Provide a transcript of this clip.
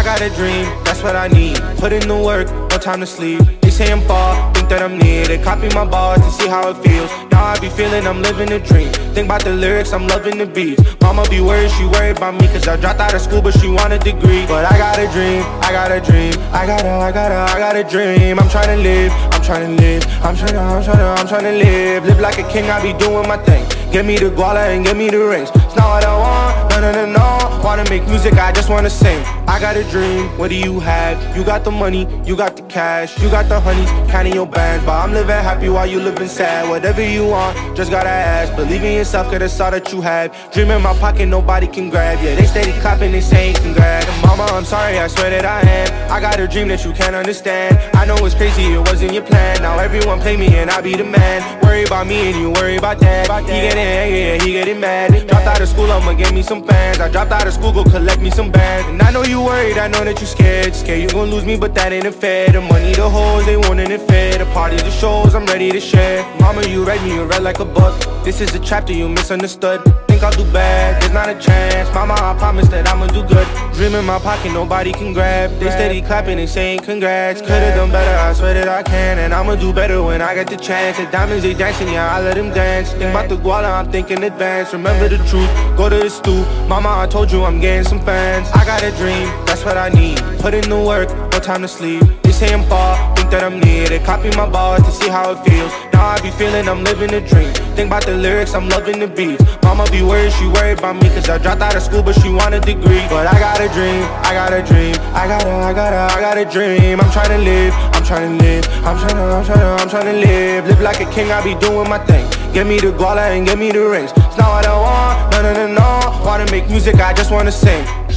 got a dream, that's what I need. Put in the work, no time to sleep. They say I'm far, think that I'm near. They copy my bars to see how it feels. Now I be feeling I'm living a dream. Think about the lyrics, I'm loving the beats. Mama be worried, she worried about me, cause I dropped out of school but she want a degree. But I got a dream, I got a dream. I got a dream. I'm trying to live, I'm trying to live. I'm trying to live. Live like a king, I be doing my thing. Give me the guala and give me the rings. It's not what I want, no. Wanna make music, I just wanna sing. I got a dream, what do you have? You got the money, you got the cash. You got the honeys, counting your bands. But I'm living happy while you living sad. Whatever you want, just gotta ask. Believe in yourself, cause that's all that you have. Dream in my pocket, nobody can grab. Yeah, they steady clapping, they saying congrats. Mama, I'm sorry, I swear that I am. I got a dream that you can't understand. I know it's crazy, it wasn't your plan. Now everyone play me and I be the man. Worry about me and you worry about that. He getting angry, yeah, he getting mad. Dropped out of school, I'ma get me some fans. I dropped out of school, go collect me some bands. And I know you worried, I know that you scared. Scared you gon' lose me, but that ain't fair. The money, the hoes, they wantin' it fair. The parties, the shows, I'm ready to share. Mama, you read me, you read like a book. This is a chapter you misunderstood. Think I'll do bad, there's not a chance. Mama, I promise that I'ma do good. Dream in my pocket, nobody can grab. They steady clapping and saying congrats. Could've done better, I swear that I can. And I'ma do better when I get the chance. The diamonds, they dancing, yeah, I let them dance. Think about the guala, I'm thinking advance. Remember the truth, go to the stool. Mama, I told you I'm getting some fans. I got a dream, that's what I need. Put in the work, no time to sleep. They say I'm far, think that I'm near. They copy my bars to see how it feels. Now I be feeling I'm living a dream. Think about the lyrics, I'm loving the beats. Mama be worried, she worried about me, cause I dropped out of school but she want a degree. But I got a dream, I got a dream. I got a dream. I'm trying to live, I'm trying to live. I'm trying to live. Live like a king, I be doing my thing. Give me the guala and give me the rings. It's not what I want, no. Wanna make music, I just wanna sing.